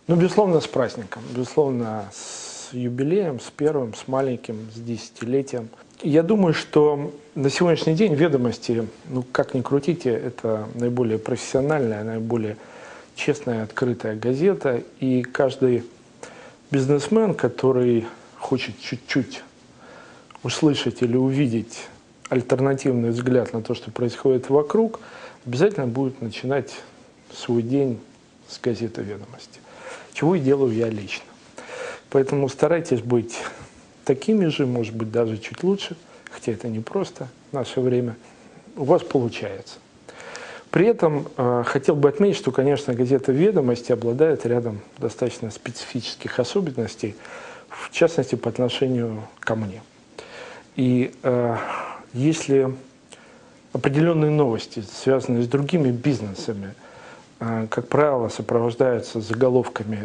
Ну, безусловно, с праздником, безусловно, с юбилеем, с первым, с маленьким, с десятилетием. Я думаю, что на сегодняшний день «Ведомости», ну, как ни крутите, это наиболее профессиональная, наиболее честная, открытая газета, и каждый бизнесмен, который хочет чуть-чуть услышать или увидеть альтернативный взгляд на то, что происходит вокруг, обязательно будет начинать свой день с газеты «Ведомости», чего и делаю я лично. Поэтому старайтесь быть такими же, может быть, даже чуть лучше, хотя это не просто в наше время, у вас получается. При этом хотел бы отметить, что, конечно, газета «Ведомости» обладает рядом достаточно специфических особенностей, в частности, по отношению ко мне. И если определенные новости, связанные с другими бизнесами, как правило, сопровождаются заголовками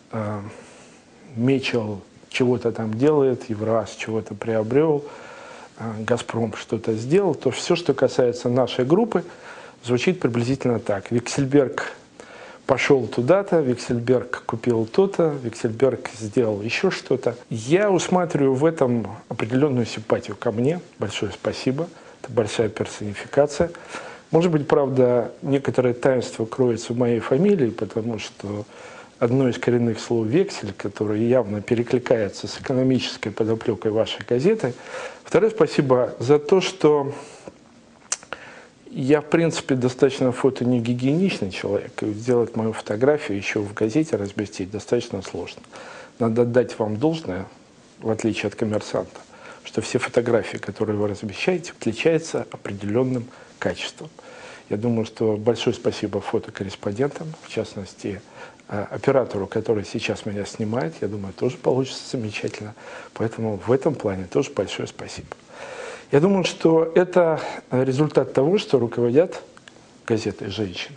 «Мечел чего-то там делает», «Евраз чего-то приобрел», «Газпром что-то сделал», то все, что касается нашей группы, звучит приблизительно так. Виксельберг пошел туда-то, Виксельберг купил то-то, Виксельберг сделал еще что-то. Я усматриваю в этом определенную симпатию ко мне. Большое спасибо. Это большая персонификация. Может быть, правда, некоторое таинство кроется в моей фамилии, потому что одно из коренных слов «вексель», которое явно перекликается с экономической подоплекой вашей газеты. Второе спасибо за то, что я, в принципе, достаточно фотонегигиеничный человек, и сделать мою фотографию еще в газете разместить достаточно сложно. Надо отдать вам должное, в отличие от «Коммерсанта», что все фотографии, которые вы размещаете, отличаются определенным качеством. Я думаю, что большое спасибо фотокорреспондентам, в частности, оператору, который сейчас меня снимает. Я думаю, тоже получится замечательно. Поэтому в этом плане тоже большое спасибо. Я думаю, что это результат того, что руководят газетой женщины.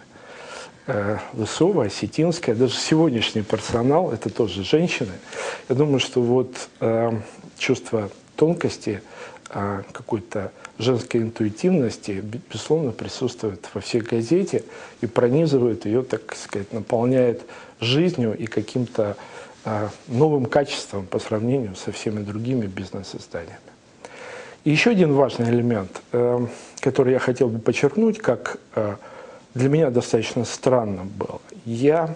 Лысова, Осетинская, даже сегодняшний персонал, это тоже женщины. Я думаю, что вот чувство тонкости, какой-то женской интуитивности, безусловно, присутствует во всей газете и пронизывает ее, так сказать, наполняет жизнью и каким-то новым качеством по сравнению со всеми другими бизнес-изданиями. И еще один важный элемент, который я хотел бы подчеркнуть, как для меня достаточно странно было. Я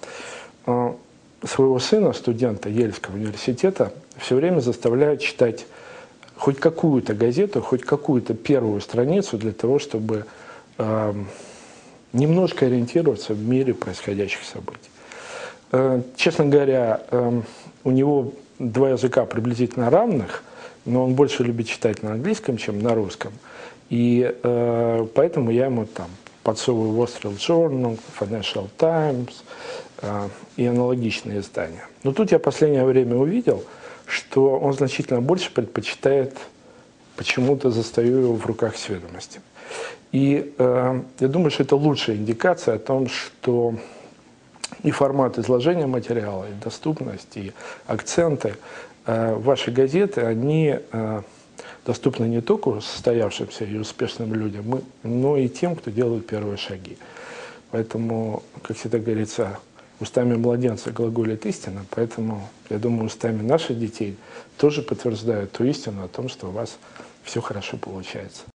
своего сына, студента Ельского университета, все время заставляю читать хоть какую-то газету, хоть какую-то первую страницу для того, чтобы немножко ориентироваться в мире происходящих событий. Честно говоря, у него два языка приблизительно равных, но он больше любит читать на английском, чем на русском. И поэтому я ему там подсовываю Wall Street Journal, Financial Times и аналогичные издания. Но тут я в последнее время увидел, что он значительно больше предпочитает, почему-то застаю его в руках с «Ведомостями». И я думаю, что это лучшая индикация о том, что и формат изложения материала, и доступность, и акценты вашей газеты, они доступны не только состоявшимся и успешным людям, но и тем, кто делает первые шаги. Поэтому, как всегда говорится, устами младенца глаголит истина, поэтому, я думаю, устами наших детей тоже подтверждают ту истину о том, что у вас все хорошо получается.